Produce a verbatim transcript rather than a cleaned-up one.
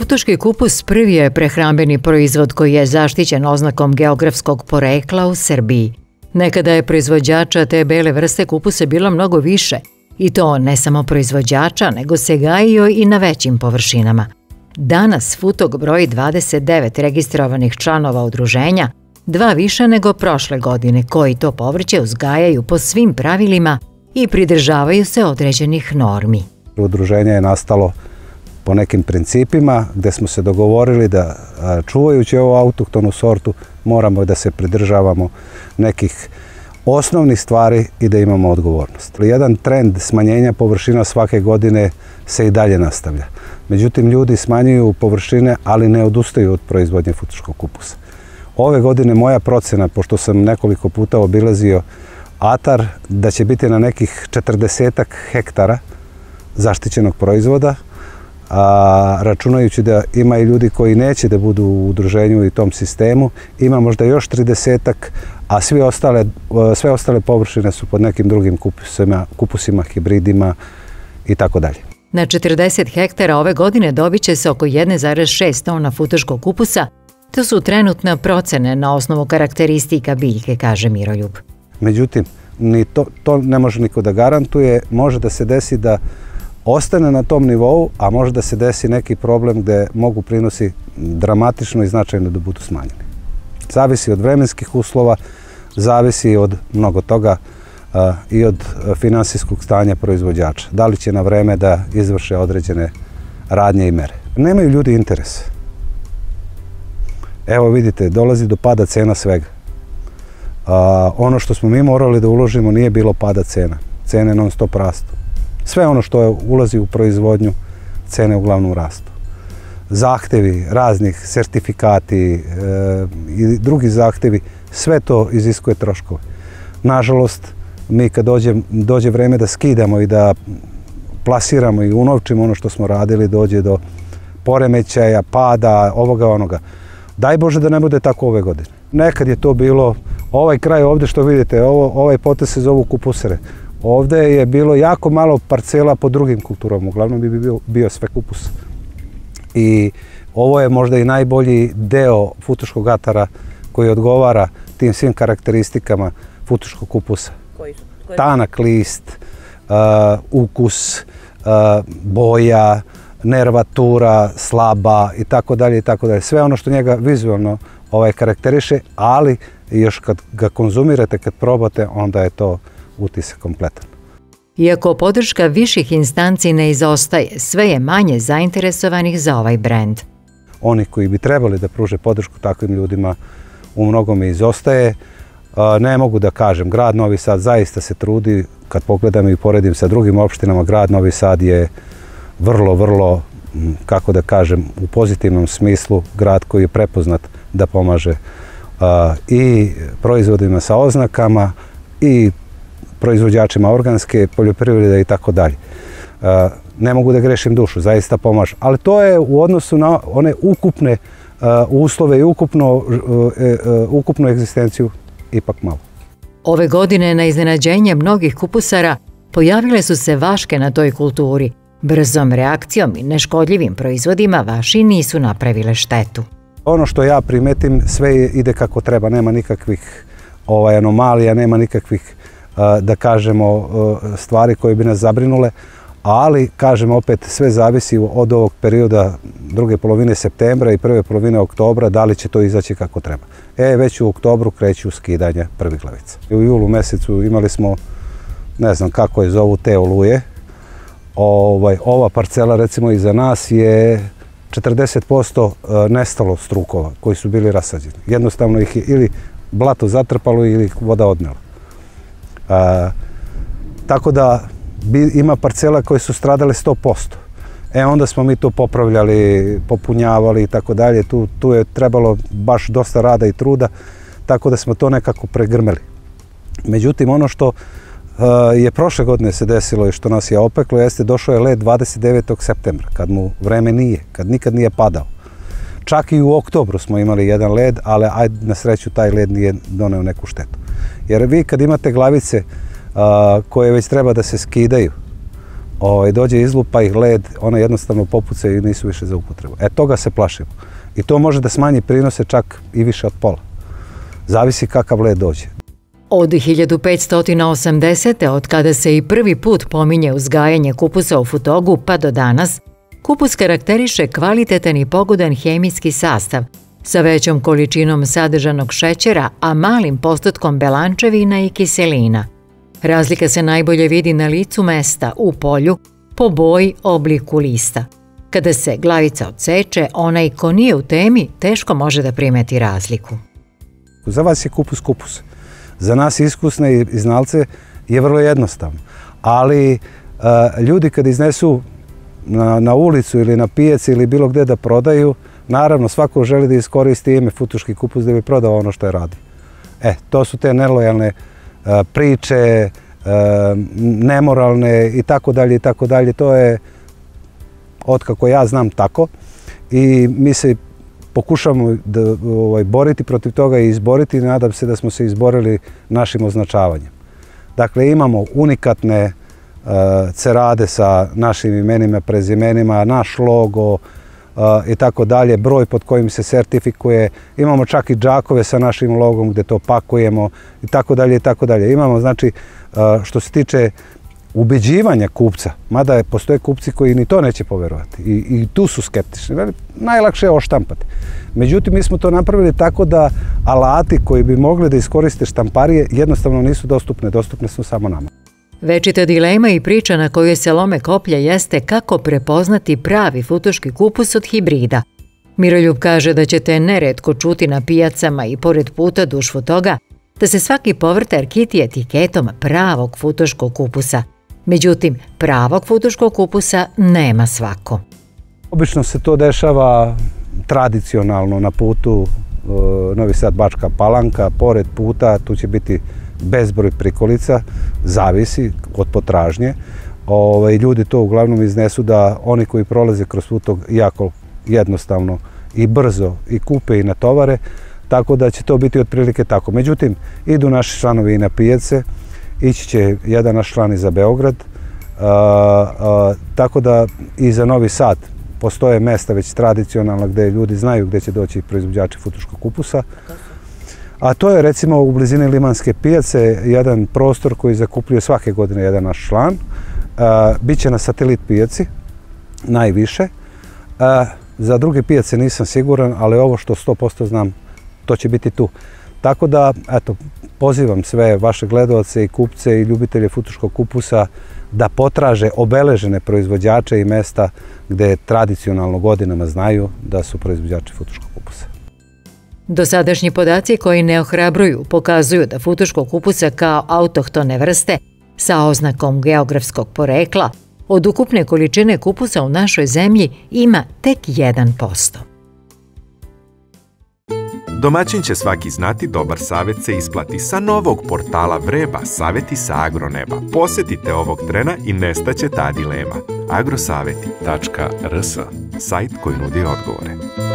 Futoški kupus prvi je prehrambeni proizvod koji je zaštićen oznakom geografskog porekla u Srbiji. Nekada je proizvođača te bele vrste kupusa bilo mnogo više, i to ne samo proizvođača, nego se gajio i na većim površinama. Danas Futog broji dvadeset devet registrovanih članova udruženja, dva više nego prošle godine, koji to povrće uzgajaju po svim pravilima i pridržavaju se određenih normi. Udruženje je nastalo po nekim principima gde smo se dogovorili da čuvajući ovu autohtonu sortu moramo da se pridržavamo nekih osnovnih stvari i da imamo odgovornost. Jedan trend smanjenja površina svake godine se i dalje nastavlja. Međutim, ljudi smanjuju površine, ali ne odustaju od proizvodnje futoškog kupusa. Ove godine moja procena, pošto sam nekoliko puta obilazio atar, da će biti na nekih četrdesetak hektara zaštićenog proizvoda, a računajući da ima i ljudi koji neće da budu u udruženju i tom sistemu, ima možda još tridesetak, a sve ostale, sve ostale površine su pod nekim drugim kupusima, kupusima hibridima i tako dalje. Na četrdeset hektara ove godine dobit će se oko jedan zarez šest tona futoškog kupusa. To su trenutne procene na osnovu karakteristika biljke, kaže Miroljub. Međutim, ni to, to ne može niko da garantuje. Može da se desi da ostane na tom nivou, a može da se desi neki problem gde mogu prinosi dramatično i značajno da budu smanjeni. Zavisi od vremenskih uslova, zavisi od mnogo toga a, i od finansijskog stanja proizvođača. Da li će na vreme da izvrše određene radnje i mere. Nemaju ljudi interes. Evo vidite, dolazi do pada cena svega. A, ono što smo mi morali da uložimo nije bilo pada cena. Cene non stop rastu. Sve ono što je ulazi u proizvodnju, cene uglavnom rastu. Zahtevi raznih, sertifikati e, i drugi zahtevi, sve to iziskuje troškove. Nažalost, mi kad dođe, dođe vreme da skidamo i da plasiramo i unovčimo ono što smo radili, dođe do poremećaja, pada, ovoga, onoga. Daj Bože da ne bude tako ove godine. Nekad je to bilo, ovaj kraj ovde što vidite, ovo, ovaj potez se zovu kupusere. Ovde je bilo jako malo parcela po drugim kulturama, uglavnom bi bio, bio sve kupus. I ovo je možda i najbolji deo futoškog atara koji odgovara tim svim karakteristikama futoškog kupusa. Koji su? Koji? Tanak list, uh, ukus, uh, boja, nervatura, slaba i tako dalje i tako dalje. Sve ono što njega vizualno ovaj, karakteriše, ali još kad ga konzumirate, kad probate, onda je to utisak kompletan. Iako podrška viših instanci ne izostaje, sve je manje zainteresovanih za ovaj brend. Oni koji bi trebali da pruže podršku takvim ljudima u mnogome izostaje. Ne mogu da kažem, grad Novi Sad zaista se trudi, kad pogledam i poredim sa drugim opštinama, grad Novi Sad je vrlo, vrlo, kako da kažem, u pozitivnom smislu grad koji je prepoznat da pomaže i proizvodima sa oznakama i proizvođačima organske poljoprivrede i tako dalje. Ne mogu da grešim dušu, zaista pomažu. Ali to je u odnosu na one ukupne uslove i ukupno, ukupnu egzistenciju ipak malo. Ove godine na iznenađenje mnogih kupusara pojavile su se vaške na toj kulturi. Brzom reakcijom i neškodljivim proizvodima vaši nisu napravile štetu. Ono što ja primetim, sve ide kako treba, nema nikakvih ovaj, anomalija, nema nikakvih da kažemo stvari koje bi nas zabrinule, ali kažemo opet sve zavisi od ovog perioda druge polovine septembra i prve polovine oktobra, da li će to izaći kako treba. E, već u oktobru kreću skidanje prvih glavica. U julu mesecu imali smo, ne znam kako je zovu te oluje, ovaj, ova parcela recimo iza nas je četrdeset posto nestalo strukova koji su bili rasađeni. Jednostavno ih je ili blato zatrpalo ili voda odnela. A, tako da bi, ima parcela koje su stradale sto posto. E onda smo mi to popravljali, popunjavali i tako dalje. Tu, tu je trebalo baš dosta rada i truda, tako da smo to nekako pregrmeli. Međutim, ono što uh, je prošle godine se desilo i što nas je opeklo, jeste došao je led dvadeset devetog septembra, kad mu vreme nije, kad nikad nije padao. Čak i u oktobru smo imali jedan led, ali ajde na sreću taj led nije doneo neku štetu. Jer vi kad imate glavice uh, koje već treba da se skidaju, ovaj, dođe izlupa ih led, one jednostavno popucaju i nisu više za upotrebu. E, toga se plašimo. I to može da smanji prinose čak i više od pola. Zavisi kakav led dođe. Od hiljadu petsto osamdesete. od kada se i prvi put pominje uzgajanje kupusa u Futogu pa do danas, kupus karakteriše kvalitetan i pogodan hemijski sastav sa većom količinom sadržanog šećera, a malim postotkom belančevina i kiselina. Razlika se najbolje vidi na licu mesta, u polju, po boji, obliku lista. Kada se glavica odseče, onaj ko nije u temi teško može da primeti razliku. Za vas je kupus kupus. Za nas iskusne i znalce je vrlo jednostavno. Ali a, ljudi kad iznesu na, na ulicu ili na pijaci ili bilo gde da prodaju, naravno svako želi da iskoristi ime futuški kupus da bi prodao ono što je radi. E, to su te nelojalne a, priče, a, nemoralne i tako dalje i tako dalje. To je otkako ja znam tako i mi se pokušamo da ovaj, boriti protiv toga i izboriti i nadam se da smo se izborili našim označavanjem. Dakle, imamo unikatne uh, cerade sa našim imenima, prezimenima, naš logo uh, i tako dalje, broj pod kojim se sertifikuje. Imamo čak i džakove sa našim logom gdje to pakujemo i tako dalje i tako dalje. Imamo, znači, uh, što se tiče ubeđivanja kupca, mada je, postoje kupci koji ni to neće poverovati i, i tu su skeptični. Najlakše je oštampati. Međutim, mi smo to napravili tako da alati koji bi mogli da iskoriste štamparije jednostavno nisu dostupne, dostupne su samo nama. Večita dilema i priča na kojoj se lome koplja jeste kako prepoznati pravi futuški kupus od hibrida. Miroljub kaže da ćete neretko čuti na pijacama i pored puta duž Futoga da se svaki povrtar kiti etiketom pravog futuškog kupusa. Međutim, pravog futuškog kupusa nema svako. Obično se to dešava tradicionalno na putu e, Novi Sad Bačka Palanka, pored puta, tu će biti bezbroj prikolica, zavisi od potražnje. Ove, ljudi to uglavnom iznesu da oni koji prolaze kroz Futog jako jednostavno i brzo i kupe i natovare, tako da će to biti otprilike tako. Međutim, idu naši članovi i na pijace, ići će jedan naš član i za Beograd, a, a, tako da i za Novi Sad postoje mesta već tradicionalna gdje ljudi znaju gdje će doći proizvođači futuškog kupusa. A to je recimo u blizini Limanske pijace jedan prostor koji zakupljuje svake godine jedan naš član. A, biće na satelit pijaci, najviše. A, za druge pijace nisam siguran, ali ovo što sto posto znam, to će biti tu. Tako da, eto, pozivam sve vaše gledaoce i kupce i ljubitelje futuškog kupusa da potraže obeležene proizvođače i mesta gdje tradicionalno godinama znaju da su proizvođači futuškog kupusa. Dosadašnji podaci koji ne ohrabruju pokazuju da futuškog kupusa kao autohtone vrste sa oznakom geografskog porekla od ukupne količine kupusa u našoj zemlji ima tek jedan posto. Domaćin će svaki znati, dobar savjet se isplati. Sa novog portala Vreba, savjeti sa agroneba. Posjetite ovog trena i nestaće ta dilema. agrosaveti tačka r s, sajt koji nudi odgovore.